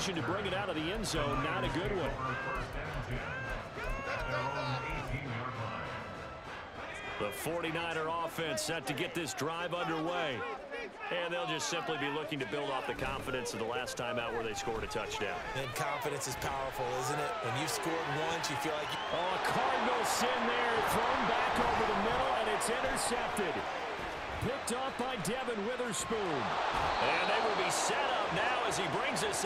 decision to bring it out of the end zone. Not a good one. The 49er offense set to get this drive underway. And they'll just simply be looking to build off the confidence of the last time out where they scored a touchdown. And confidence is powerful, isn't it? When you've scored once, you feel like... Oh, a Cardinal sin there, thrown back over the middle, and it's intercepted. Picked off by Devin Witherspoon. And they will be set up now as he brings us